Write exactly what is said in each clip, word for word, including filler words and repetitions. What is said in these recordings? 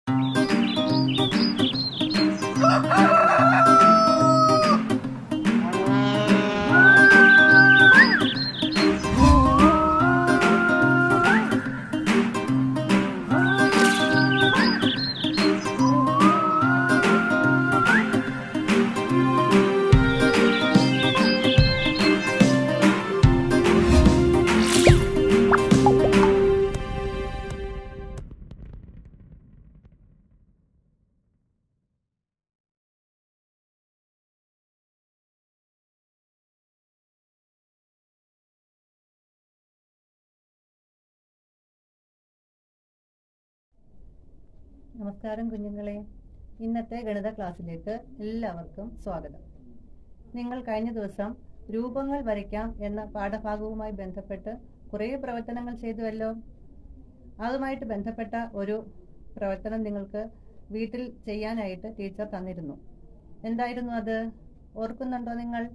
നമസ്കാരം കുഞ്ഞുങ്ങളെ, ഇന്നത്തെ ഗണിത ക്ലാസ്സിലേക്ക് എല്ലാവർക്കും സ്വാഗതം. നിങ്ങൾ കഴിഞ്ഞ ദിവസം രൂപങ്ങൾ വരയ്ക്കാം എന്ന പാഠഭാഗവുമായി ബന്ധപ്പെട്ട് കുറേ പ്രവർത്തനങ്ങൾ ചെയ്തുവല്ലോ. അതുമായിട്ട് ബന്ധപ്പെട്ട ഒരു പ്രവർത്തനം നിങ്ങൾക്ക് വീട്ടിൽ ചെയ്യാനായിട്ട് ടീച്ചർ തന്നിരുന്നു. എന്തായിരുന്നു അത്? ഓർക്കുന്നുണ്ടോ നിങ്ങൾ?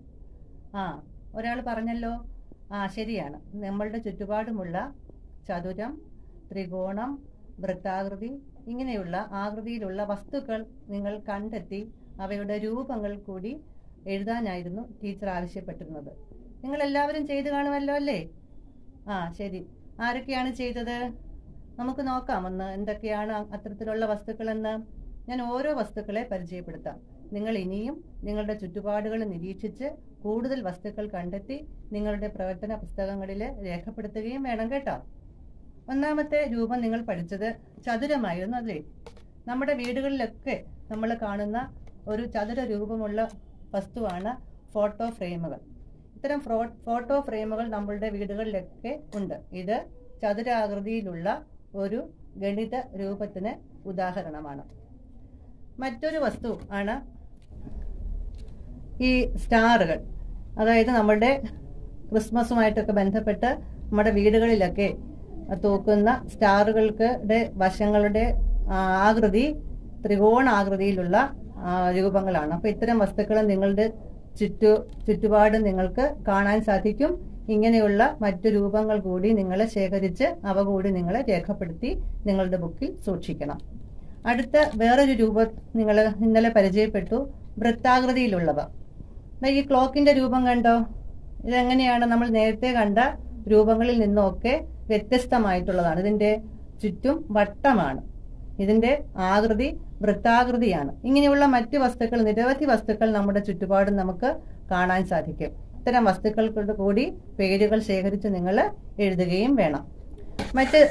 ആ ഒരാൾ പറഞ്ഞല്ലോ. ആ ശരിയാണ്, നമ്മളുടെ ചുറ്റുപാടുമുള്ള ചതുരം, ത്രികോണം, വൃത്താകൃതി ഇങ്ങനെയുള്ള ആകൃതിയിലുള്ള വസ്തുക്കൾ നിങ്ങൾ കണ്ടെത്തി അവയുടെ രൂപങ്ങൾ കൂടി എഴുതാനായിരുന്നു ടീച്ചർ ആവശ്യപ്പെട്ടിരുന്നത്. നിങ്ങൾ എല്ലാവരും ചെയ്തു കാണുമല്ലോ അല്ലേ? ആ ശരി. ആരൊക്കെയാണ് ചെയ്തത്? നമുക്ക് നോക്കാം ഒന്ന് എന്തൊക്കെയാണ് അത്തരത്തിലുള്ള വസ്തുക്കളെന്ന്. ഞാൻ ഓരോ വസ്തുക്കളെ പരിചയപ്പെടുത്താം. നിങ്ങൾ ഇനിയും നിങ്ങളുടെ ചുറ്റുപാടുകൾ നിരീക്ഷിച്ച് കൂടുതൽ വസ്തുക്കൾ കണ്ടെത്തി നിങ്ങളുടെ പ്രവർത്തന പുസ്തകങ്ങളിൽ രേഖപ്പെടുത്തുകയും വേണം കേട്ടോ. ഒന്നാമത്തെ രൂപം നിങ്ങൾ പഠിച്ചത് ചതുരമായിരുന്നു അല്ലേ? നമ്മുടെ വീടുകളിലൊക്കെ നമ്മൾ കാണുന്ന ഒരു ചതുര രൂപമുള്ള വസ്തുവാണ് ഫോട്ടോ ഫ്രെയിമുകൾ. ഇത്തരം ഫോട്ടോ ഫ്രെയിമുകൾ നമ്മളുടെ വീടുകളിലൊക്കെ ഉണ്ട്. ഇത് ചതുരാകൃതിയിലുള്ള ഒരു ഗണിത രൂപത്തിന് ഉദാഹരണമാണ്. മറ്റൊരു വസ്തു ആണ് ഈ സ്റ്റാറുകൾ. അതായത് നമ്മുടെ ക്രിസ്മസുമായിട്ടൊക്കെ ബന്ധപ്പെട്ട് നമ്മുടെ വീടുകളിലൊക്കെ തൂക്കുന്ന സ്റ്റാറുകൾക്ക് വശങ്ങളുടെ ആകൃതി ത്രികോണാകൃതിയിലുള്ള രൂപങ്ങളാണ്. അപ്പോൾ ഇത്തരം വസ്തുക്കൾ നിങ്ങളുടെ ചുറ്റു ചുറ്റുപാട് നിങ്ങൾക്ക് കാണാൻ സാധിക്കും. ഇങ്ങനെയുള്ള മറ്റു രൂപങ്ങൾ കൂടി നിങ്ങൾ ശേഖരിച്ച് അവ കൂടി നിങ്ങൾ രേഖപ്പെടുത്തി നിങ്ങളുടെ ബുക്കിൽ സൂക്ഷിക്കണം. അടുത്ത വേറൊരു രൂപം നിങ്ങൾ ഇന്നലെ പരിചയപ്പെട്ടു, വൃത്താകൃതിയിലുള്ളവ. ഈ ക്ലോക്കിന്റെ രൂപം കണ്ടോ? ഇതെങ്ങനെയാണ്? നമ്മൾ നേരത്തെ കണ്ട രൂപങ്ങളിൽ നിന്നൊക്കെ വ്യത്യസ്തമായിട്ടുള്ളതാണ്. ഇതിന്റെ ചുറ്റും വട്ടമാണ്, ഇതിന്റെ ആകൃതി വൃത്താകൃതിയാണ്. ഇങ്ങനെയുള്ള മറ്റ് വസ്തുക്കൾ, നിരവധി വസ്തുക്കൾ നമ്മുടെ ചുറ്റുപാടും നമുക്ക് കാണാൻ സാധിക്കും. ഇത്തരം വസ്തുക്കൾക്ക് കൂടി പേരുകൾ ശേഖരിച്ച് നിങ്ങൾ എഴുതുകയും വേണം. മറ്റ്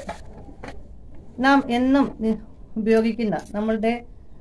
നാം എന്നും ഉപയോഗിക്കുന്ന നമ്മളുടെ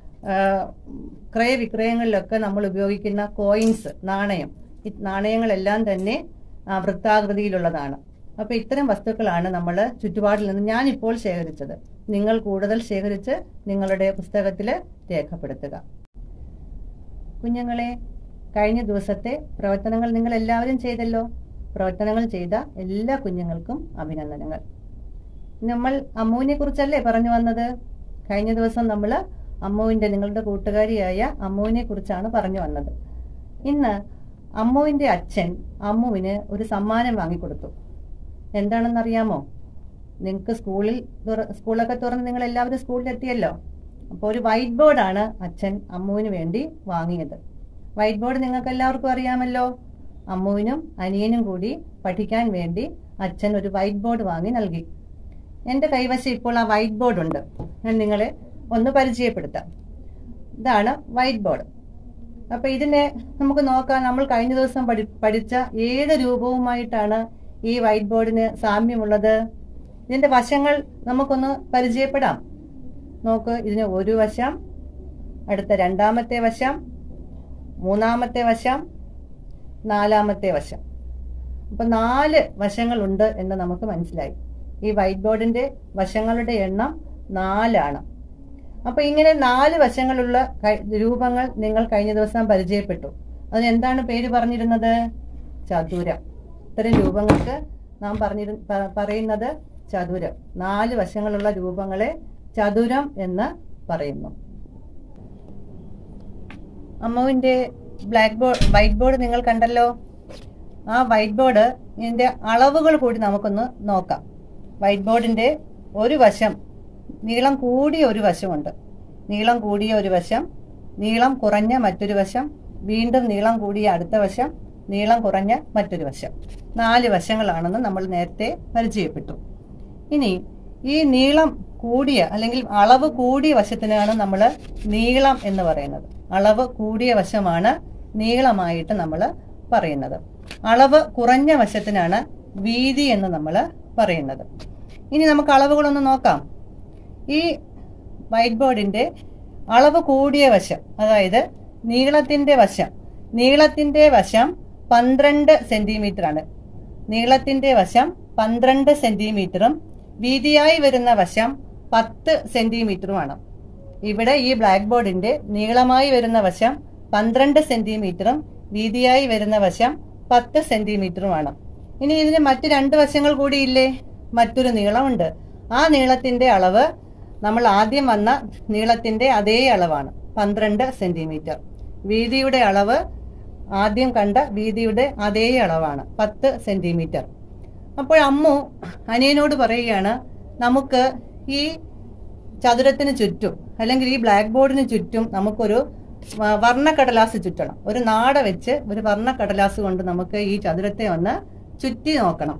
ക്രയവിക്രയങ്ങളിലൊക്കെ നമ്മൾ ഉപയോഗിക്കുന്ന കോയിൻസ്, നാണയം, ഈ നാണയങ്ങളെല്ലാം തന്നെ വൃത്താകൃതിയിലുള്ളതാണ്. അപ്പൊ ഇത്തരം വസ്തുക്കളാണ് നമ്മൾ ചുറ്റുപാടിൽ നിന്ന് ഞാനിപ്പോൾ ശേഖരിച്ചത്. നിങ്ങൾ കൂടുതൽ ശേഖരിച്ച് നിങ്ങളുടെ പുസ്തകത്തിൽ രേഖപ്പെടുത്തുക. കുഞ്ഞുങ്ങളെ, കഴിഞ്ഞ ദിവസത്തെ പ്രവർത്തനങ്ങൾ നിങ്ങൾ എല്ലാവരും ചെയ്തല്ലോ. പ്രവർത്തനങ്ങൾ ചെയ്ത എല്ലാ കുഞ്ഞുങ്ങൾക്കും അഭിനന്ദനങ്ങൾ. നമ്മൾ അമ്മുവിനെ കുറിച്ചല്ലേ പറഞ്ഞു വന്നത്? കഴിഞ്ഞ ദിവസം നമ്മൾ അമ്മുവിന്റെ, നിങ്ങളുടെ കൂട്ടുകാരിയായ അമ്മുവിനെ കുറിച്ചാണ് പറഞ്ഞു വന്നത്. ഇന്ന് അമ്മുവിന്റെ അച്ഛൻ അമ്മുവിന് ഒരു സമ്മാനം വാങ്ങിക്കൊടുത്തു. എന്താണെന്നറിയാമോ? നിങ്ങൾക്ക് സ്കൂളിൽ സ്കൂളൊക്കെ തുറന്ന് നിങ്ങൾ എല്ലാവരും സ്കൂളിലെത്തിയല്ലോ. അപ്പോൾ ഒരു വൈറ്റ് ബോർഡാണ് അച്ഛൻ അമ്മുവിന് വേണ്ടി വാങ്ങിയത്. വൈറ്റ് ബോർഡ് നിങ്ങൾക്ക് എല്ലാവർക്കും അറിയാമല്ലോ. അമ്മുവിനും അനിയനും കൂടി പഠിക്കാൻ വേണ്ടി അച്ഛൻ ഒരു വൈറ്റ് ബോർഡ് വാങ്ങി നൽകി. എൻ്റെ കൈവശം ഇപ്പോൾ ആ വൈറ്റ് ബോർഡ് ഉണ്ട്. ഞാൻ നിങ്ങളെ ഒന്ന് പരിചയപ്പെടുത്താം. ഇതാണ് വൈറ്റ് ബോർഡ്. അപ്പൊ ഇതിനെ നമുക്ക് നോക്കാം. നമ്മൾ കഴിഞ്ഞ ദിവസം പഠി പഠിച്ച ഏത് രൂപവുമായിട്ടാണ് ഈ വൈറ്റ് ബോർഡിന് സാമ്യമുള്ളത്? ഇതിന്റെ വശങ്ങൾ നമുക്കൊന്ന് പരിചയപ്പെടാം. നോക്ക്, ഇതിന് ഒരു വശം, അടുത്ത രണ്ടാമത്തെ വശം, മൂന്നാമത്തെ വശം, നാലാമത്തെ വശം. അപ്പൊ നാല് വശങ്ങളുണ്ട് എന്ന് നമുക്ക് മനസ്സിലായി. ഈ വൈറ്റ് ബോർഡിന്റെ വശങ്ങളുടെ എണ്ണം നാലാണ്. അപ്പൊ ഇങ്ങനെ നാല് വശങ്ങളുള്ള രൂപങ്ങൾ നിങ്ങൾ കഴിഞ്ഞ ദിവസം പരിചയപ്പെട്ടു. അതിന് എന്താണ് പേര് പറഞ്ഞിരുന്നത്? ചതുരം. ഇത്തരം രൂപങ്ങൾക്ക് നാം പറഞ്ഞിരു പറയുന്നത് ചതുരം. നാല് വശങ്ങളുള്ള രൂപങ്ങളെ ചതുരം എന്ന് പറയുന്നു. അമ്മുവിന്റെ ബ്ലാക്ക് ബോർഡ് വൈറ്റ് ബോർഡ് നിങ്ങൾ കണ്ടല്ലോ. ആ വൈറ്റ് ബോർഡ് ഇതിന്റെ അളവുകൾ കൂടി നമുക്കൊന്ന് നോക്കാം. വൈറ്റ് ബോർഡിന്റെ ഒരു വശം നീളം കൂടിയ ഒരു വശമുണ്ട്. നീളം കൂടിയ ഒരു വശം, നീളം കുറഞ്ഞ മറ്റൊരു വശം, വീണ്ടും നീളം കൂടിയ അടുത്ത വശം, നീളം കുറഞ്ഞ മറ്റൊരു വശം. നാല് വശങ്ങളാണെന്ന് നമ്മൾ നേരത്തെ പരിചയപ്പെട്ടു. ഇനി ഈ നീളം കൂടിയ അല്ലെങ്കിൽ അളവ് കൂടിയ വശത്തിനാണ് നമ്മൾ നീളം എന്ന് പറയുന്നത്. അളവ് കൂടിയ വശമാണ് നീളമായിട്ട് നമ്മൾ പറയുന്നത്. അളവ് കുറഞ്ഞ വശത്തിനാണ് വീതി എന്ന് നമ്മൾ പറയുന്നത്. ഇനി നമുക്ക് അളവുകളൊന്ന് നോക്കാം. ഈ വൈറ്റ് ബോർഡിന്റെ അളവ് കൂടിയ വശം, അതായത് നീളത്തിന്റെ വശം, നീളത്തിന്റെ വശം പന്ത്രണ്ട് സെന്റിമീറ്റർ ആണ്. നീളത്തിന്റെ വശം പന്ത്രണ്ട് സെന്റിമീറ്ററും വീതിയായി വരുന്ന വശം പത്ത് സെന്റിമീറ്ററുമാണ്. ഇവിടെ ഈ ബ്ലാക്ക് ബോർഡിന്റെ നീളമായി വരുന്ന വശം പന്ത്രണ്ട് സെന്റിമീറ്ററും വീതിയായി വരുന്ന വശം പത്ത് സെന്റിമീറ്ററുമാണ്. ഇനി ഇതിന് മറ്റു രണ്ട് വശങ്ങൾ കൂടിയില്ലേ? മറ്റൊരു നീളമുണ്ട്. ആ നീളത്തിന്റെ അളവ് നമ്മൾ ആദ്യം വന്ന നീളത്തിന്റെ അതേ അളവാണ്, പന്ത്രണ്ട് സെന്റിമീറ്റർ. വീതിയുടെ അളവ് ആദ്യം കണ്ട വീതിയുടെ അതേ അളവാണ്, പത്ത് സെന്റിമീറ്റർ. അപ്പോൾ അമ്മു അനിയനോട് പറയുകയാണ്, നമുക്ക് ഈ ചതുരത്തിന് ചുറ്റും അല്ലെങ്കിൽ ഈ ബ്ലാക്ക് ബോർഡിന് ചുറ്റും നമുക്കൊരു വർണ്ണക്കടലാസ് ചുറ്റണം. ഒരു നാട വെച്ച് ഒരു വർണ്ണക്കടലാസ് കൊണ്ട് നമുക്ക് ഈ ചതുരത്തെ ഒന്ന് ചുറ്റി നോക്കണം.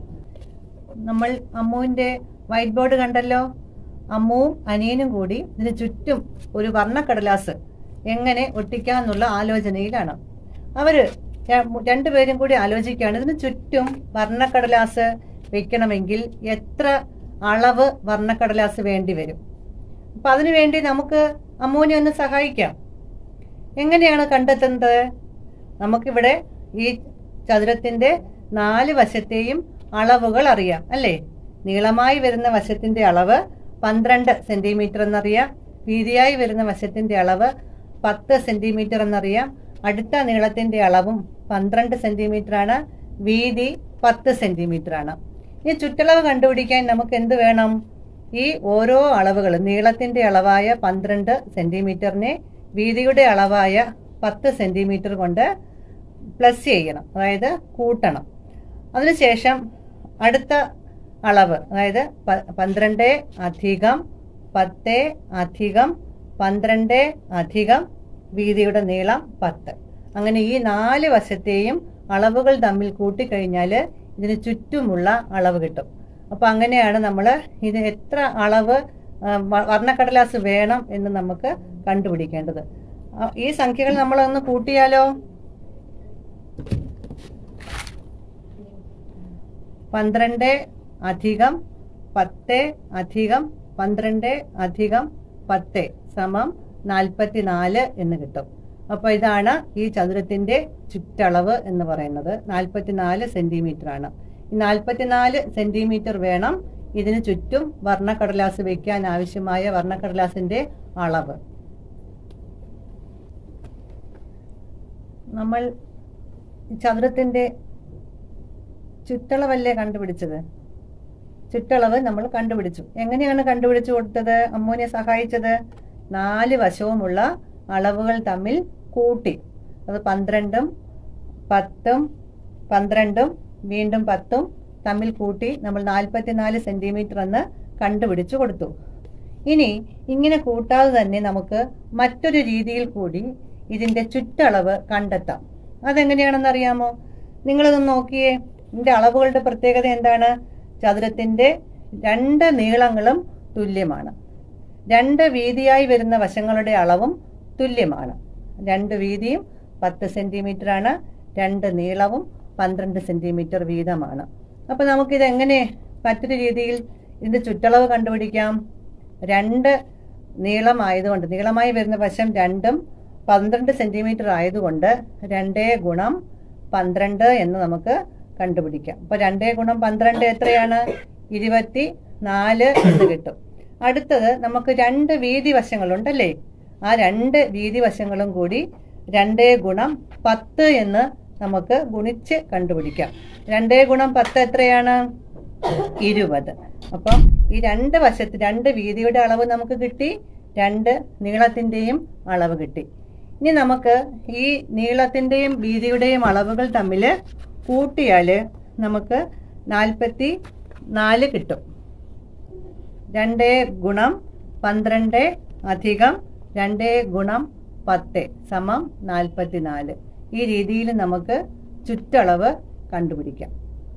നമ്മൾ അമ്മുവിന്റെ വൈറ്റ് ബോർഡ് കണ്ടല്ലോ. അമ്മുവും അനിയനും കൂടി ഇതിന് ചുറ്റും ഒരു വർണ്ണക്കടലാസ് എങ്ങനെ ഒട്ടിക്കാന്നുള്ള ആലോചനയിലാണ്. അവര് രണ്ടുപേരും കൂടി ആലോചിക്കുകയാണ്, ഇതിന് ചുറ്റും വർണ്ണക്കടലാസ് വെക്കണമെങ്കിൽ എത്ര അളവ് വർണ്ണക്കടലാസ് വേണ്ടി വരും. അപ്പൊ അതിനുവേണ്ടി നമുക്ക് അമ്മുവിനെ ഒന്ന് സഹായിക്കാം. എങ്ങനെയാണ് കണ്ടെത്തുന്നത്? നമുക്കിവിടെ ഈ ചതുരത്തിന്റെ നാല് വശത്തെയും അളവുകൾ അറിയാം അല്ലേ? നീളമായി വരുന്ന വശത്തിന്റെ അളവ് പന്ത്രണ്ട് സെന്റിമീറ്റർ എന്നറിയാം, വീതിയായി വരുന്ന വശത്തിന്റെ അളവ് പത്ത് സെന്റിമീറ്റർ എന്നറിയാം, അടുത്ത നീളത്തിന്റെ അളവും പന്ത്രണ്ട് സെന്റിമീറ്റർ ആണ്, വീതി പത്ത് സെന്റിമീറ്റർ ആണ്. ഈ ചുറ്റളവ് കണ്ടുപിടിക്കാൻ നമുക്ക് എന്ത് വേണം? ഈ ഓരോ അളവുകളും നീളത്തിന്റെ അളവായ പന്ത്രണ്ട് സെന്റിമീറ്ററിനെ വീതിയുടെ അളവായ പത്ത് സെന്റിമീറ്റർ കൊണ്ട് പ്ലസ് ചെയ്യണം, അതായത് കൂട്ടണം. അതിനുശേഷം അടുത്ത അളവ്, അതായത് പന്ത്രണ്ട് അധികം പത്ത് അധികം പന്ത്രണ്ട് അധികം വീതിയുടെ നീളം പത്ത്. അങ്ങനെ ഈ നാല് വശത്തെയും അളവുകൾ തമ്മിൽ കൂട്ടിക്കഴിഞ്ഞാൽ ഇതിന് ചുറ്റുമുള്ള അളവ് കിട്ടും. അപ്പൊ അങ്ങനെയാണ് നമ്മൾ ഇത് എത്ര അളവ് വർണ്ണക്കടലാസ് വേണം എന്ന് നമുക്ക് കണ്ടുപിടിക്കേണ്ടത്. ഈ സംഖ്യകൾ നമ്മളൊന്ന് കൂട്ടിയാലോ? പന്ത്രണ്ട് അധികം പത്ത് അധികം പന്ത്രണ്ട് അധികം പത്ത് സമം നാൽപ്പത്തിനാല് എന്ന് കിട്ടും. അപ്പൊ ഇതാണ് ഈ ചതുരത്തിന്റെ ചുറ്റളവ് എന്ന് പറയുന്നത്. നാൽപ്പത്തിനാല് സെന്റിമീറ്റർ ആണ്. ഈ നാൽപ്പത്തിനാല് സെന്റിമീറ്റർ വേണം ഇതിന് ചുറ്റും വർണ്ണക്കടലാസ് വെക്കാൻ ആവശ്യമായ വർണ്ണക്കടലാസിന്റെ അളവ്. നമ്മൾ ചതുരത്തിന്റെ ചുറ്റളവല്ലേ കണ്ടുപിടിച്ചത്? ചുറ്റളവ് നമ്മൾ കണ്ടുപിടിച്ചു. എങ്ങനെയാണ് കണ്ടുപിടിച്ചു കൊടുത്തത്? അമ്മൂനെ സഹായിച്ചത് നാല് വശവുമുള്ള അളവുകൾ തമ്മിൽ കൂട്ടി. അത് പന്ത്രണ്ടും പത്തും പന്ത്രണ്ടും വീണ്ടും പത്തും തമ്മിൽ കൂട്ടി നമ്മൾ നാൽപ്പത്തിനാല് സെന്റിമീറ്റർ എന്ന് കണ്ടുപിടിച്ചു കൊടുത്തു. ഇനി ഇങ്ങനെ കൂട്ടാതെ തന്നെ നമുക്ക് മറ്റൊരു രീതിയിൽ കൂടി ഇതിന്റെ ചുറ്റളവ് കണ്ടെത്താം. അതെങ്ങനെയാണെന്ന് അറിയാമോ? നിങ്ങളിതൊന്ന് നോക്കിയേ. ഇതിന്റെ അളവുകളുടെ പ്രത്യേകത എന്താണ്? ചതുരത്തിന്റെ രണ്ട് നീളങ്ങളും തുല്യമാണ്. രണ്ട് വീതിയായി വരുന്ന വശങ്ങളുടെ അളവും തുല്യമാണ്. രണ്ട് വീതിയും പത്ത് സെന്റിമീറ്റർ ആണ്, രണ്ട് നീളവും പന്ത്രണ്ട് സെന്റിമീറ്റർ വീതമാണ്. അപ്പൊ നമുക്കിത് എങ്ങനെ മറ്റൊരു രീതിയിൽ ഇതിന്റെ ചുറ്റളവ് കണ്ടുപിടിക്കാം? രണ്ട് നീളം ആയതുകൊണ്ട്, നീളമായി വരുന്ന വശം രണ്ടും പന്ത്രണ്ട് സെന്റിമീറ്റർ ആയതുകൊണ്ട് രണ്ടേ ഗുണം പന്ത്രണ്ട് എന്ന് നമുക്ക് കണ്ടുപിടിക്കാം. അപ്പൊ രണ്ടേ ഗുണം പന്ത്രണ്ട് എത്രയാണ്? ഇരുപത്തി നാല് എന്ന് കിട്ടും. അടുത്തത് നമുക്ക് രണ്ട് വീതി വശങ്ങളുണ്ടല്ലേ? ആ രണ്ട് വീതി വശങ്ങളും കൂടി രണ്ടേ ഗുണം പത്ത് എന്ന് നമുക്ക് ഗുണിച്ച് കണ്ടുപിടിക്കാം. രണ്ടേ ഗുണം പത്ത് എത്രയാണ്? ഇരുപത്. അപ്പം ഈ രണ്ട് വശത്ത് രണ്ട് വീതിയുടെ അളവ് നമുക്ക് കിട്ടി, രണ്ട് നീളത്തിന്റെയും അളവ് കിട്ടി. ഇനി നമുക്ക് ഈ നീളത്തിന്റെയും വീതിയുടെയും അളവുകൾ തമ്മിൽ കൂട്ടിയാൽ നമുക്ക് നാൽപ്പത്തി നാല് കിട്ടും. രണ്ട് ഗുണം പന്ത്രണ്ട് അധികം രണ്ട് ഗുണം പത്ത് സമം നാൽപ്പത്തിനാല്. ഈ രീതിയിൽ നമുക്ക് ചുറ്റളവ് കണ്ടുപിടിക്കാം.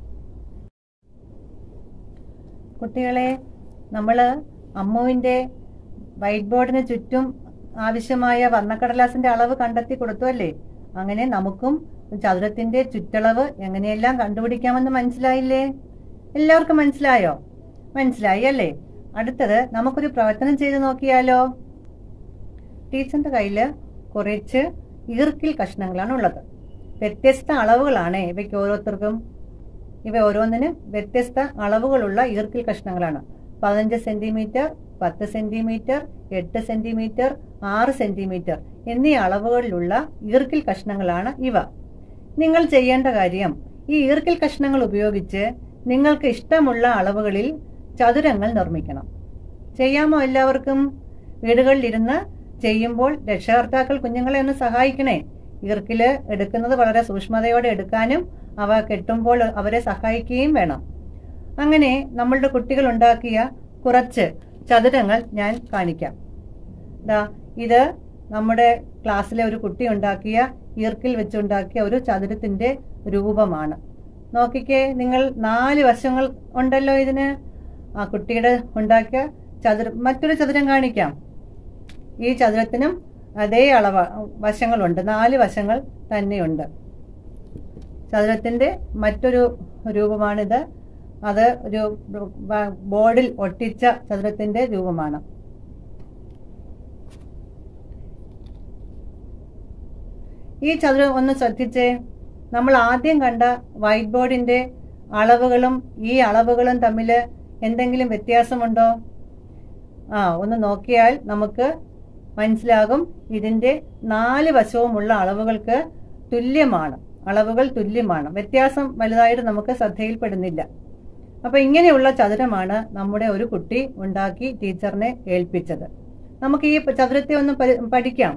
കുട്ടികളെ, നമ്മൾ അമ്മുവിൻ്റെ വൈറ്റ് ബോർഡിന് ചുറ്റും ആവശ്യമായ വർണ്ണക്കടലാസിന്റെ അളവ് കണ്ടെത്തി കൊടുത്തു അല്ലേ? അങ്ങനെ നമുക്കും ചതുരത്തിന്റെ ചുറ്റളവ് എങ്ങനെയെല്ലാം കണ്ടുപിടിക്കാമെന്ന് മനസ്സിലായില്ലേ? എല്ലാവർക്കും മനസ്സിലായോ? മനസ്സിലായി അല്ലേ? അടുത്തത് നമുക്കൊരു പ്രവർത്തനം ചെയ്ത് നോക്കിയാലോ? ടീച്ചറിന്റെ കയ്യില് കുറച്ച് ഈർക്കിൽ കഷ്ണങ്ങളാണ് ഉള്ളത്. വ്യത്യസ്ത അളവുകളാണ് ഇവയ്ക്ക് ഓരോരുത്തർക്കും. ഇവ ഓരോന്നിന് വ്യത്യസ്ത അളവുകളുള്ള ഈർക്കിൽ കഷ്ണങ്ങളാണ്. പതിനഞ്ച് സെന്റിമീറ്റർ, പത്ത് സെന്റിമീറ്റർ, എട്ട് സെന്റിമീറ്റർ, ആറ് സെന്റിമീറ്റർ എന്നീ അളവുകളിലുള്ള ഈർക്കിൽ കഷ്ണങ്ങളാണ് ഇവ. നിങ്ങൾ ചെയ്യേണ്ട കാര്യം ഈ ഈർക്കിൽ കഷ്ണങ്ങൾ ഉപയോഗിച്ച് നിങ്ങൾക്ക് ഇഷ്ടമുള്ള അളവുകളിൽ ചതുരങ്ങൾ നിർമ്മിക്കണം. ചെയ്യാമോ എല്ലാവർക്കും? വീടുകളിലിരുന്ന് ചെയ്യുമ്പോൾ രക്ഷകർത്താക്കൾ കുഞ്ഞുങ്ങളെ ഒന്ന് സഹായിക്കണേ. ഈർക്കില് എടുക്കുന്നത് വളരെ സൂക്ഷ്മതയോടെ എടുക്കാനും അവ കെട്ടുമ്പോൾ അവരെ സഹായിക്കുകയും വേണം. അങ്ങനെ നമ്മളുടെ കുട്ടികൾ ഉണ്ടാക്കിയ കുറച്ച് ചതുരങ്ങൾ ഞാൻ കാണിക്കാം. ദാ ഇത് നമ്മുടെ ക്ലാസ്സിലെ ഒരു കുട്ടി ഉണ്ടാക്കിയ ഈർക്കിൽ വെച്ചുണ്ടാക്കിയ ഒരു ചതുരത്തിന്റെ രൂപമാണ്. നോക്കിക്കേ, നിങ്ങൾ നാല് വശങ്ങൾ ഉണ്ടല്ലോ ഇതിന്. ആ കുട്ടിയുടെ ഉണ്ടാക്കിയ ചതുരം മറ്റൊരു ചതുരം കാണിക്കാം. ഈ ചതുരത്തിനും അതേ അളവ് വശങ്ങളുണ്ട്, നാല് വശങ്ങൾ തന്നെയുണ്ട്. ചതുരത്തിന്റെ മറ്റൊരു രൂപമാണിത്. അത് ഒരു ബോർഡിൽ ഒട്ടിച്ച ചതുരത്തിന്റെ രൂപമാണ്. ഈ ചതുരം ഒന്ന് ശ്രദ്ധിച്ചേ. നമ്മൾ ആദ്യം കണ്ട വൈറ്റ് ബോർഡിന്റെ അളവുകളും ഈ അളവുകളും തമ്മിൽ എന്തെങ്കിലും വ്യത്യാസമുണ്ടോ? ആ ഒന്ന് നോക്കിയാൽ നമുക്ക് മനസ്സിലാകും. ഇതിന്റെ നാല് വശവുമുള്ള അളവുകൾക്ക് തുല്യമാണ്. അളവുകൾ തുല്യമാണ്. വ്യത്യാസം വലുതായിട്ട് നമുക്ക് ശ്രദ്ധയിൽപ്പെടുന്നില്ല. അപ്പൊ ഇങ്ങനെയുള്ള ചതുരമാണ് നമ്മുടെ ഒരു കുട്ടി ഉണ്ടാക്കി ടീച്ചറിനെ ഏൽപ്പിച്ചത്. നമുക്ക് ഈ ചതുരത്തെ ഒന്ന് പഠിക്കാം.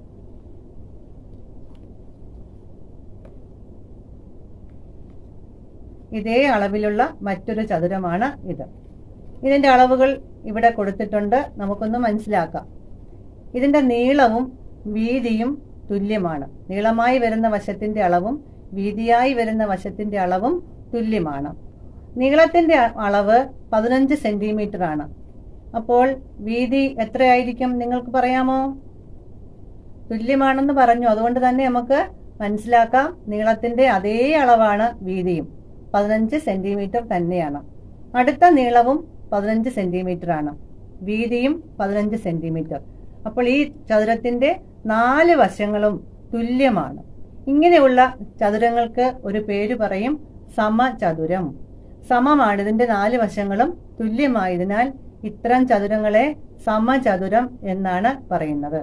ഇതേ അളവിലുള്ള മറ്റൊരു ചതുരമാണ് ഇത്. ഇതിന്റെ അളവുകൾ ഇവിടെ കൊടുത്തിട്ടുണ്ട്. നമുക്കൊന്ന് മനസ്സിലാക്കാം. ഇതിന്റെ നീളവും വീതിയും തുല്യമാണ്. നീളമായി വരുന്ന വശത്തിന്റെ അളവും വീതിയായി വരുന്ന വശത്തിന്റെ അളവും തുല്യമാണ്. നീളത്തിന്റെ അളവ് പതിനഞ്ച് സെന്റിമീറ്റർ ആണ്. അപ്പോൾ വീതി എത്രയായിരിക്കും നിങ്ങൾക്ക് പറയാമോ? തുല്യമാണെന്ന് പറഞ്ഞു, അതുകൊണ്ട് തന്നെ നമുക്ക് മനസ്സിലാക്കാം നീളത്തിന്റെ അതേ അളവാണ് വീതിയും, പതിനഞ്ച് സെന്റിമീറ്റർ തന്നെയാണ്. അടുത്ത നീളവും പതിനഞ്ച് സെന്റിമീറ്റർ ആണ്, വീതിയും പതിനഞ്ച് സെന്റിമീറ്റർ. അപ്പോൾ ഈ ചതുരത്തിന്റെ നാല് വശങ്ങളും തുല്യമാണ്. ഇങ്ങനെയുള്ള ചതുരങ്ങൾക്ക് ഒരു പേര് പറയും സമചതുരം. സമമാണ്, ഇതിന്റെ നാല് വശങ്ങളും തുല്യമായതിനാൽ ഇത്തരം ചതുരങ്ങളെ സമചതുരം എന്നാണ് പറയുന്നത്.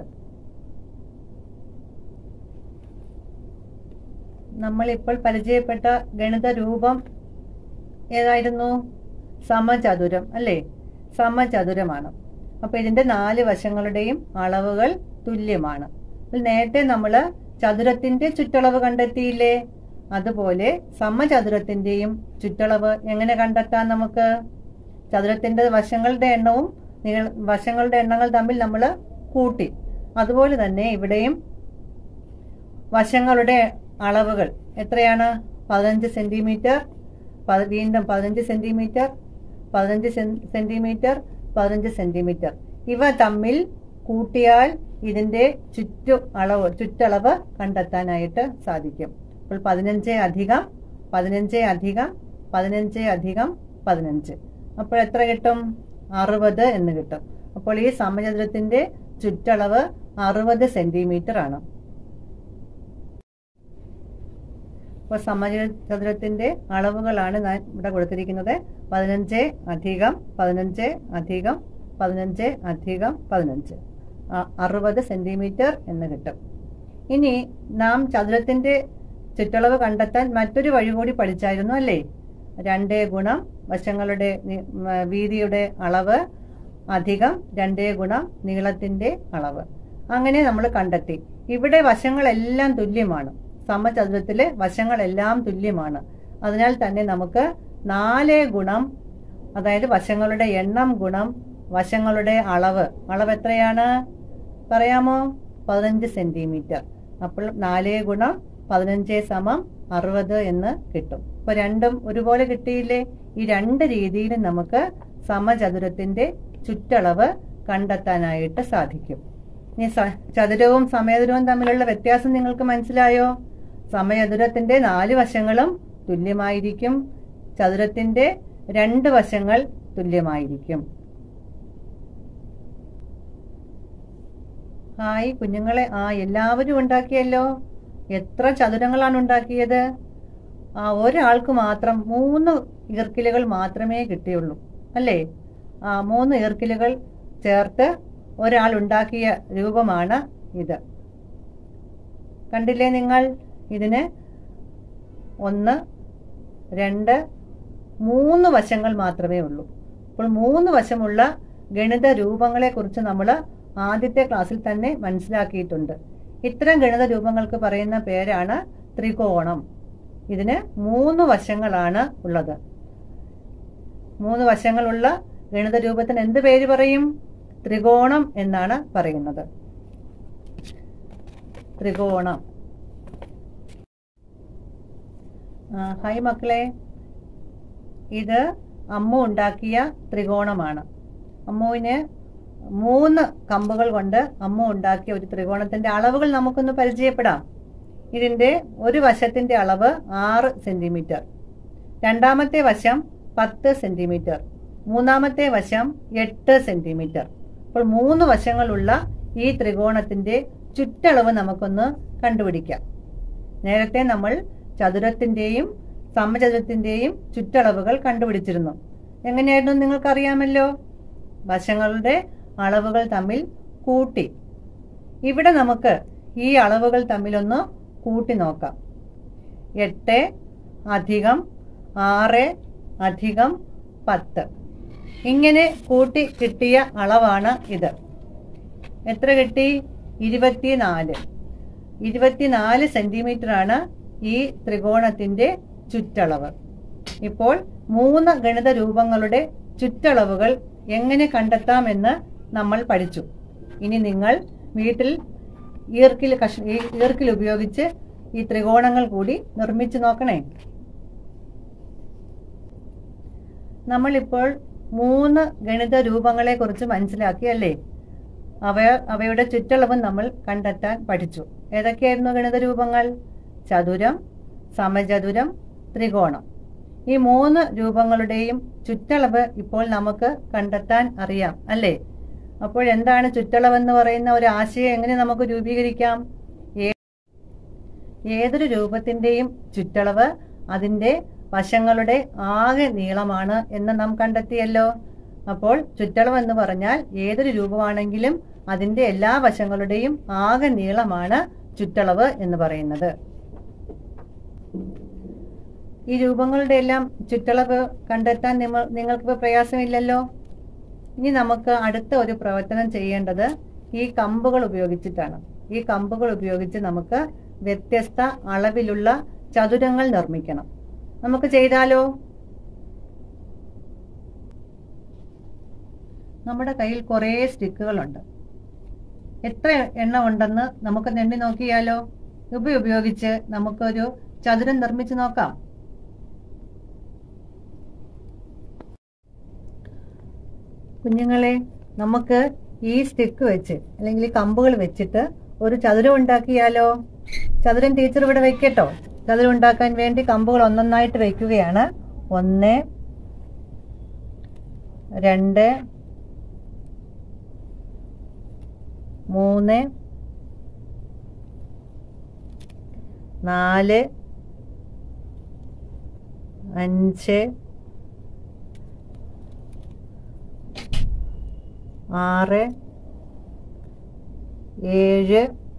നമ്മൾ ഇപ്പോൾ പരിചയപ്പെട്ട ഗണിത രൂപം ഏതായിരുന്നു? സമചതുരം അല്ലേ? സമചതുരമാണ്. അപ്പൊ ഇതിന്റെ നാല് വശങ്ങളുടെയും അളവുകൾ തുല്യമാണ്. നേരത്തെ നമ്മള് ചതുരത്തിന്റെ ചുറ്റളവ് കണ്ടെത്തിയില്ലേ? അതുപോലെ സമചതുരത്തിന്റെയും ചുറ്റളവ് എങ്ങനെ കണ്ടെത്താൻ നമുക്ക്? ചതുരത്തിന്റെ വശങ്ങളുടെ എണ്ണവും വശങ്ങളുടെ എണ്ണങ്ങൾ തമ്മിൽ നമ്മൾ കൂട്ടി. അതുപോലെ തന്നെ ഇവിടെയും വശങ്ങളുടെ അളവുകൾ എത്രയാണ്? പതിനഞ്ച് സെന്റിമീറ്റർ, വീണ്ടും പതിനഞ്ച് സെന്റിമീറ്റർ, പതിനഞ്ച് സെന്റിമീറ്റർ, പതിനഞ്ച് സെന്റിമീറ്റർ. ഇവ തമ്മിൽ കൂട്ടിയാൽ ഇതിന്റെ ചുറ്റു അളവ് ചുറ്റളവ് കണ്ടെത്താനായിട്ട് സാധിക്കും. അപ്പോൾ പതിനഞ്ച് അധികം പതിനഞ്ച് അധികം പതിനഞ്ച് അധികം പതിനഞ്ച്, അപ്പോൾ എത്ര കിട്ടും? അറുപത് എന്ന് കിട്ടും. അപ്പോൾ ഈ സമചതുരത്തിന്റെ ചുറ്റളവ് അറുപത് സെന്റിമീറ്റർ ആണ്. അപ്പോൾ സമചതുരത്തിന്റെ അളവുകളാണ് ഞാൻ ഇവിടെ കൊടുത്തിരിക്കുന്നത്. പതിനഞ്ച് അധികം പതിനഞ്ച് അധികം പതിനഞ്ച് അധികം പതിനഞ്ച്, അറുപത് സെന്റിമീറ്റർ എന്ന് കിട്ടും. ഇനി നാം ചതുരത്തിന്റെ ചുറ്റളവ് കണ്ടെത്താൻ മറ്റൊരു വഴി കൂടി പഠിച്ചായിരുന്നു അല്ലേ? രണ്ട് ഗുണം വശങ്ങളുടെ വീതിയുടെ അളവ് അധികം രണ്ട് ഗുണം നീളത്തിന്റെ അളവ്. അങ്ങനെ നമ്മൾ കണ്ടെത്തി. ഇവിടെ വശങ്ങളെല്ലാം തുല്യമാണ്. സമചതുരത്തിലെ വശങ്ങളെല്ലാം തുല്യമാണ്. അതിനാൽ തന്നെ നമുക്ക് നാല് ഗുണം, അതായത് വശങ്ങളുടെ എണ്ണം ഗുണം വശങ്ങളുടെ അളവ്. അളവ് എത്രയാണ്? പറയാമോ? പതിനഞ്ച് സെന്റിമീറ്റർ. അപ്പോൾ നാല് ഗുണം പതിനഞ്ച് സമം അറുപത് എന്ന് കിട്ടും. അപ്പൊ രണ്ടും ഒരുപോലെ കിട്ടിയില്ലേ? ഈ രണ്ട് രീതിയിലും നമുക്ക് സമചതുരത്തിന്റെ ചുറ്റളവ് കണ്ടെത്താനായിട്ട് സാധിക്കും. ഇനി ചതുരവും സമചതുരവും തമ്മിലുള്ള വ്യത്യാസം നിങ്ങൾക്ക് മനസ്സിലായോ? സമചതുരത്തിന്റെ നാല് വശങ്ങളും തുല്യമായിരിക്കും, ചതുരത്തിന്റെ രണ്ട് വശങ്ങൾ തുല്യമായിരിക്കും. ഹായ് കുഞ്ഞുങ്ങളെ, ആ എല്ലാവരും ഉണ്ടാക്കിയല്ലോ. എത്ര ചതുരങ്ങളാണ് ഉണ്ടാക്കിയത്? ആ ഒരാൾക്ക് മാത്രം മൂന്ന് ഈർക്കിലുകൾ മാത്രമേ കിട്ടിയുള്ളൂ അല്ലേ? ആ മൂന്ന് ഈർക്കിലുകൾ ചേർത്ത് ഒരാൾ ഉണ്ടാക്കിയ രൂപമാണ് ഇത്. കണ്ടില്ലേ നിങ്ങൾ? ഇതിന് ഒന്ന്, രണ്ട്, മൂന്ന് വശങ്ങൾ മാത്രമേ ഉള്ളൂ. അപ്പോൾ മൂന്ന് വശമുള്ള ഗണിത രൂപങ്ങളെ കുറിച്ച് നമ്മൾ ആദ്യത്തെ ക്ലാസ്സിൽ തന്നെ മനസ്സിലാക്കിയിട്ടുണ്ട്. ഇത്തരം ഗണിത രൂപങ്ങൾക്ക് പറയുന്ന പേരാണ് ത്രികോണം. ഇതിന് മൂന്ന് വശങ്ങളാണ് ഉള്ളത്. മൂന്ന് വശങ്ങളുള്ള ഗണിത രൂപത്തിന് എന്ത് പേര് പറയും? ത്രികോണം എന്നാണ് പറയുന്നത്. ത്രികോണം. ഹായ് മക്കളെ, ഇത് അമ്മു ഉണ്ടാക്കിയ ത്രികോണമാണ്. അമ്മുവിന് മൂന്ന് കമ്പുകൾ കൊണ്ട് അമ്മു ഉണ്ടാക്കിയ ഒരു ത്രികോണത്തിന്റെ അളവുകൾ നമുക്കൊന്ന് പരിചയപ്പെടാം. ഇതിന്റെ ഒരു വശത്തിന്റെ അളവ് ആറ് സെന്റിമീറ്റർ, രണ്ടാമത്തെ വശം പത്ത് സെന്റിമീറ്റർ, മൂന്നാമത്തെ വശം എട്ട് സെന്റിമീറ്റർ. അപ്പോൾ മൂന്ന് വശങ്ങളുള്ള ഈ ത്രികോണത്തിന്റെ ചുറ്റളവ് നമുക്കൊന്ന് കണ്ടുപിടിക്കാം. നേരത്തെ നമ്മൾ ചതുരത്തിന്റെയും സമചതുരത്തിന്റെയും ചുറ്റളവുകൾ കണ്ടുപിടിച്ചിരുന്നു. എങ്ങനെയായിരുന്നു നിങ്ങൾക്കറിയാമല്ലോ? വശങ്ങളുടെ അളവുകൾ തമ്മിൽ കൂട്ടി. ഇവിടെ നമുക്ക് ഈ അളവുകൾ തമ്മിലൊന്ന് കൂട്ടി നോക്കാം. എട്ട് അധികം ആറ് അധികം പത്ത്, ഇങ്ങനെ കൂട്ടി കിട്ടിയ അളവാണ് ഇത്. എത്ര കിട്ടി? ഇരുപത്തിനാല്. ഇരുപത്തിനാല് സെന്റിമീറ്റർ ആണ് ഈ ത്രികോണത്തിന്റെ ചുറ്റളവ്. ഇപ്പോൾ മൂന്ന് ഗണിത രൂപങ്ങളുടെ ചുറ്റളവുകൾ എങ്ങനെ കണ്ടെത്താമെന്ന് നമ്മൾ പഠിച്ചു. ഇനി നിങ്ങൾ വീട്ടിൽ ഈർക്കിൽ കഷ ഈർക്കിൽ ഉപയോഗിച്ച് ഈ ത്രികോണങ്ങൾ കൂടി നിർമ്മിച്ചു നോക്കണേ. നമ്മളിപ്പോൾ മൂന്ന് ഗണിത രൂപങ്ങളെ കുറിച്ച് മനസ്സിലാക്കിയല്ലേ? അവ അവയുടെ ചുറ്റളവും നമ്മൾ കണ്ടെത്താൻ പഠിച്ചു. ഏതൊക്കെയായിരുന്നു ഗണിത രൂപങ്ങൾ? ചതുരം, സമചതുരം, ത്രികോണം. ഈ മൂന്ന് രൂപങ്ങളുടെയും ചുറ്റളവ് ഇപ്പോൾ നമുക്ക് കണ്ടെത്താൻ അറിയാം അല്ലേ? അപ്പോൾ എന്താണ് ചുറ്റളവെന്ന് പറയുന്ന ഒരു ആശയം എങ്ങനെ നമുക്ക് രൂപീകരിക്കാം? ഏതൊരു രൂപത്തിന്റെയും ചുറ്റളവ് അതിന്റെ വശങ്ങളുടെ ആകെ നീളമാണ് എന്ന് നാം കണ്ടെത്തിയല്ലോ. അപ്പോൾ ചുറ്റളവ് എന്ന് പറഞ്ഞാൽ ഏതൊരു രൂപമാണെങ്കിലും അതിന്റെ എല്ലാ വശങ്ങളുടെയും ആകെ നീളമാണ് ചുറ്റളവ് എന്ന് പറയുന്നത്. ഈ രൂപങ്ങളുടെ എല്ലാം ചുറ്റളവ് കണ്ടെത്താൻ നിങ്ങൾക്ക് പ്രയാസമില്ലല്ലോ. ഇനി നമുക്ക് അടുത്ത ഒരു പ്രവർത്തനം ചെയ്യേണ്ടത് ഈ കമ്പുകൾ ഉപയോഗിച്ചിട്ടാണ്. ഈ കമ്പുകൾ ഉപയോഗിച്ച് നമുക്ക് വ്യത്യസ്ത അളവിലുള്ള ചതുരങ്ങൾ നിർമ്മിക്കണം. നമുക്ക് ചെയ്താലോ? നമ്മുടെ കയ്യിൽ കുറേ സ്റ്റിക്കുകളുണ്ട്. എത്ര എണ്ണം ഉണ്ടെന്ന് നമുക്ക് എണ്ണി നോക്കിയാലോ? ഇവ ഉപയോഗിച്ച് നമുക്കൊരു ചതുരം നിർമ്മിച്ചു നോക്കാം. കുഞ്ഞുങ്ങളെ, നമുക്ക് ഈ സ്റ്റിക്ക് വെച്ച് അല്ലെങ്കിൽ കമ്പുകൾ വെച്ചിട്ട് ഒരു ചതുരം ഉണ്ടാക്കിയാലോ? ചതുരം ടീച്ചർ ഇവിടെ വെക്കട്ടോ. ചതുരം ഉണ്ടാക്കാൻ വേണ്ടി കമ്പുകൾ ഒന്നൊന്നായിട്ട് വെക്കുകയാണ്. ഒന്ന്, രണ്ട്, മൂന്ന്, നാല്, അഞ്ച്, ആറ്, ഏഴ്,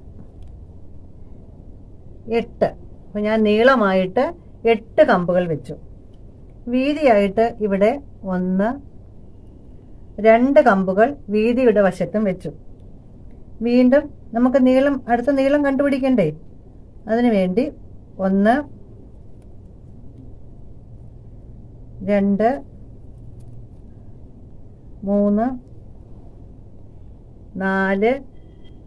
എട്ട്. അപ്പോൾ ഞാൻ നീളമായിട്ട് എട്ട് കമ്പുകൾ വെച്ചു. വീതിയായിട്ട് ഇവിടെ ഒന്ന്, രണ്ട് കമ്പുകൾ വീതിയുടെ വശത്തും വെച്ചു. വീണ്ടും നമുക്ക് നീളം അടുത്ത നീളം കണ്ടുപിടിക്കണ്ടേ? അതിനു വേണ്ടി ഒന്ന്, രണ്ട്, മൂന്ന്, നാല്,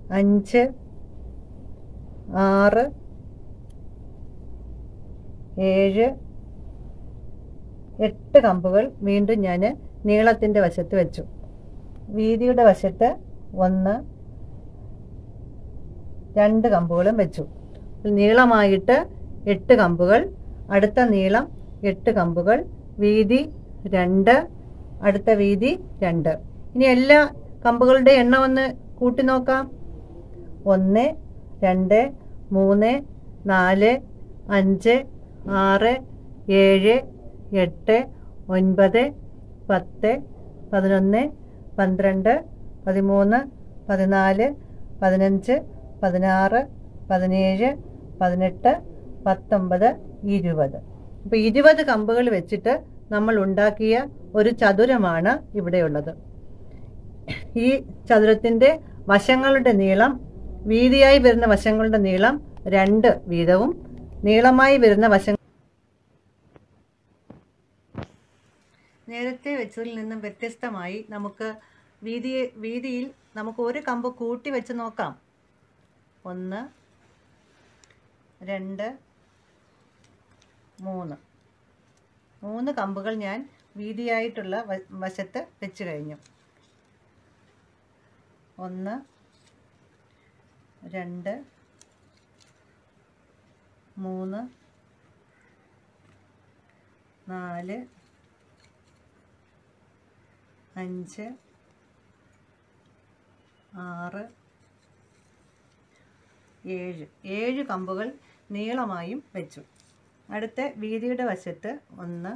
അഞ്ച്, ആറ്, ഏഴ്, എട്ട് കമ്പുകൾ വീണ്ടും ഞാൻ നീളത്തിൻ്റെ വശത്ത് വെച്ചു. വീതിയുടെ വശത്ത് ഒന്ന്, രണ്ട് കമ്പുകളും വെച്ചു. നീളമായിട്ട് എട്ട് കമ്പുകൾ, അടുത്ത നീളം എട്ട് കമ്പുകൾ, വീതി രണ്ട്, അടുത്ത വീതി രണ്ട്. ഇനി എല്ലാ കമ്പുകളുടെ എണ്ണം ഒന്ന് കൂട്ടി നോക്കാം. ഒന്ന്, രണ്ട്, മൂന്ന്, നാല്, അഞ്ച്, ആറ്, ഏഴ്, എട്ട്, ഒൻപത്, പത്ത്, പതിനൊന്ന്, പന്ത്രണ്ട്, പതിമൂന്ന്, പതിനാല്, പതിനഞ്ച്, പതിനാറ്, പതിനേഴ്, പതിനെട്ട്, പത്തൊമ്പത്, ഇരുപത്. അപ്പോൾ ഇരുപത് കമ്പുകൾ വെച്ചിട്ട് നമ്മൾ ഉണ്ടാക്കിയ ഒരു ചതുരമാണ് ഇവിടെയുള്ളത്. ഈ ചതുരത്തിൻ്റെ വശങ്ങളുടെ നീളം, വീതിയായി വരുന്ന വശങ്ങളുടെ നീളം രണ്ട് വീതവും, നീളമായി വരുന്ന വശങ്ങൾ നേരത്തെ വെച്ചതിൽ നിന്നും വ്യത്യസ്തമായി നമുക്ക് വീതി വീതിയിൽ നമുക്ക് ഒരു കമ്പ് കൂട്ടി വെച്ച് നോക്കാം. ഒന്ന്, രണ്ട്, മൂന്ന് മൂന്ന് കമ്പുകൾ ഞാൻ വീതിയായിട്ടുള്ള വശത്ത് വെച്ച് കഴിഞ്ഞു. ഒന്ന്, രണ്ട്, മൂന്ന്, നാല്, അഞ്ച്, ആറ്, ഏഴ് ഏഴ് കമ്പുകൾ നീളമായും വെച്ചു. അടുത്ത വീതിയുടെ വശത്ത് ഒന്ന്,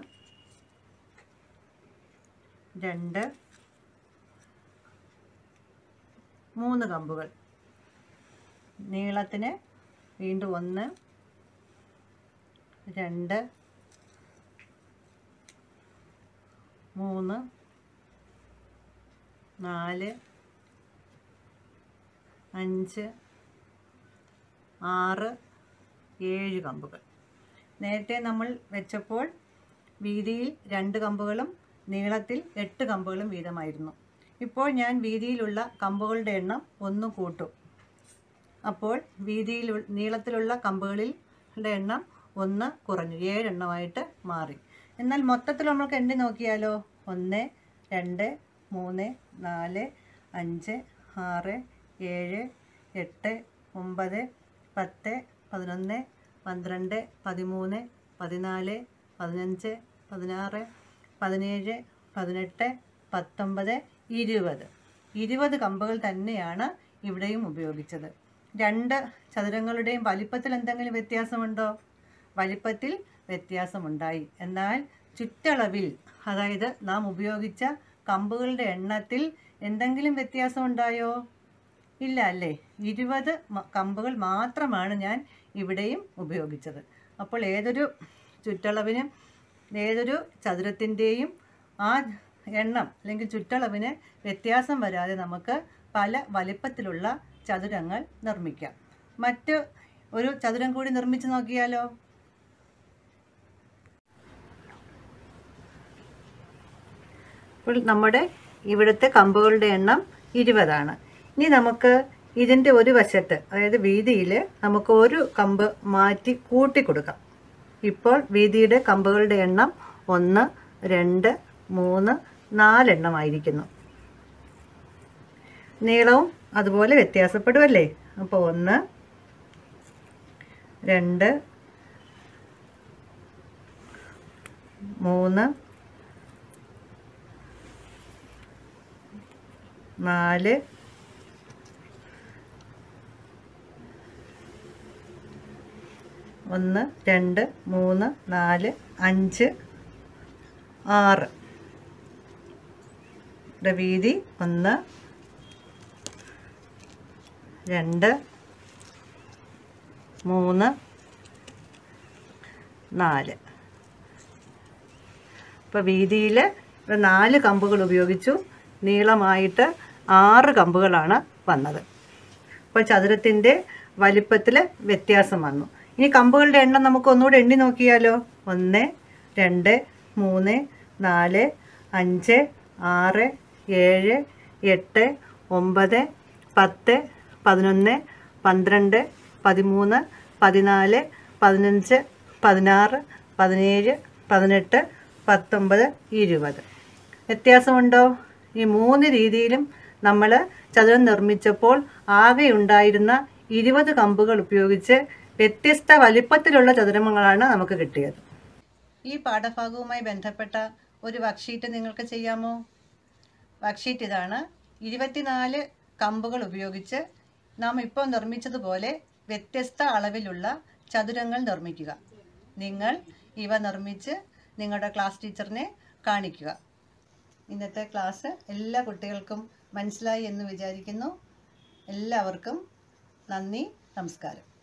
രണ്ട്, മൂന്ന് കമ്പുകൾ. നീളത്തിന് വീണ്ടും ഒന്ന്, രണ്ട്, മൂന്ന്, നാല്, അഞ്ച്, ആറ്, ഏഴ് കമ്പുകൾ. നേരത്തെ നമ്മൾ വെച്ചപ്പോൾ വീതിയിൽ രണ്ട് കമ്പുകളും നീളത്തിൽ എട്ട് കമ്പുകളും വീതമായിരുന്നു. ഇപ്പോൾ ഞാൻ വീതിയിലുള്ള കമ്പുകളുടെ എണ്ണം ഒന്ന് കൂട്ടും. അപ്പോൾ വീതിയിൽ നീളത്തിലുള്ള കമ്പുകളിൽ എണ്ണം ഒന്ന് കുറഞ്ഞു, ഏഴെണ്ണമായിട്ട് മാറി. എന്നാൽ മൊത്തത്തിൽ നമുക്ക് എണ്ണി നോക്കിയാലോ? ഒന്ന്, രണ്ട്, മൂന്ന്, നാല്, അഞ്ച്, ആറ്, ഏഴ്, എട്ട്, ഒമ്പത്, പത്ത്, പതിനൊന്ന്, പന്ത്രണ്ട്, പതിമൂന്ന്, പതിനാല്, പതിനഞ്ച്, പതിനാറ്, പതിനേഴ്, പതിനെട്ട്, പത്തൊമ്പത്, ഇരുപത്. ഇരുപത് കമ്പുകൾ തന്നെയാണ് ഇവിടെയും ഉപയോഗിച്ചത്. രണ്ട് ചതുരങ്ങളുടെയും വലിപ്പത്തിൽ എന്തെങ്കിലും വ്യത്യാസമുണ്ടോ? വലിപ്പത്തിൽ വ്യത്യാസമുണ്ടായി. എന്നാൽ ചുറ്റളവിൽ, അതായത് നാം ഉപയോഗിച്ച കമ്പുകളുടെ എണ്ണത്തിൽ എന്തെങ്കിലും വ്യത്യാസമുണ്ടായോ? ഇല്ല അല്ലേ? ഇരുപത് കമ്പുകൾ മാത്രമാണ് ഞാൻ ഇവിടെയും ഉപയോഗിച്ചത്. അപ്പോൾ ഏതൊരു ചുറ്റളവിനും ഏതൊരു ചതുരത്തിൻ്റെയും ആ എണ്ണം അല്ലെങ്കിൽ ചുറ്റളവിന് വ്യത്യാസം വരാതെ നമുക്ക് പല വലിപ്പത്തിലുള്ള ചതുരങ്ങൾ നിർമ്മിക്കാം. മറ്റ് ഒരു ചതുരം കൂടി നിർമ്മിച്ച് നോക്കിയാലോ? അപ്പോൾ നമ്മുടെ ഇവിടുത്തെ കമ്പുകളുടെ എണ്ണം ഇരുപതാണ്. ഇനി നമുക്ക് ഇതിൻ്റെ ഒരു വശത്ത്, അതായത് വീതിയിൽ നമുക്ക് ഒരു കമ്പ് മാറ്റി കൂട്ടി കൊടുക്കാം. ഇപ്പോൾ വീതിയുടെ കമ്പുകളുടെ എണ്ണം ഒന്ന്, രണ്ട്, മൂന്ന്, നാലെണ്ണമായിരിക്കുന്നു. നീളവും അതുപോലെ വ്യത്യാസപ്പെടുമല്ലേ? അപ്പോൾ ഒന്ന്, രണ്ട്, മൂന്ന്, നാല്, ഒന്ന്, രണ്ട്, മൂന്ന്, നാല്, അഞ്ച്, ആറ്. ഇവിടെ വീതി ഒന്ന്, രണ്ട്, മൂന്ന്, നാല്. ഇപ്പോൾ വീതിയിൽ നാല് കമ്പുകൾ ഉപയോഗിച്ചു. നീളമായിട്ട് ആറ് കമ്പുകളാണ് വന്നത്. അപ്പോൾ ചതുരത്തിൻ്റെ വലിപ്പത്തിൽ വ്യത്യാസം വന്നു. ഇനി കമ്പുകളുടെ എണ്ണം നമുക്ക് ഒന്നുകൂടെ എണ്ണി നോക്കിയാലോ? ഒന്ന്, രണ്ട്, മൂന്ന്, നാല്, അഞ്ച്, ആറ്, ഏഴ്, എട്ട്, ഒമ്പത്, പത്ത്, പതിനൊന്ന്, പന്ത്രണ്ട്, പതിമൂന്ന്, പതിനാല്, പതിനഞ്ച്, പതിനാറ്, പതിനേഴ്, പതിനെട്ട്, പത്തൊമ്പത്, ഇരുപത്. വ്യത്യാസമുണ്ടോ? ഈ മൂന്ന് രീതിയിലും നമ്മൾ ചതുരം നിർമ്മിച്ചപ്പോൾ ആകെ ഉണ്ടായിരുന്ന ഇരുപത് കമ്പുകൾ ഉപയോഗിച്ച് വ്യത്യസ്ത വലിപ്പത്തിലുള്ള ചതുരങ്ങളാണ് നമുക്ക് കിട്ടിയത്. ഈ പാഠഭാഗവുമായി ബന്ധപ്പെട്ട ഒരു വർക്ക്ഷീറ്റ് നിങ്ങൾക്ക് ചെയ്യാമോ? വർക്ക്ഷീറ്റ് ഇതാണ്. ഇരുപത്തിനാല് കമ്പുകൾ ഉപയോഗിച്ച് നാം ഇപ്പോൾ നിർമ്മിച്ചതുപോലെ വ്യത്യസ്ത അളവിലുള്ള ചതുരങ്ങൾ നിർമ്മിക്കുക. നിങ്ങൾ ഇവ നിർമ്മിച്ച് നിങ്ങളുടെ ക്ലാസ് ടീച്ചറിനെ കാണിക്കുക. ഇന്നത്തെ ക്ലാസ് എല്ലാ കുട്ടികൾക്കും മനസ്സിലായി എന്ന് വിചാരിക്കുന്നു. എല്ലാവർക്കും നന്ദി, നമസ്കാരം.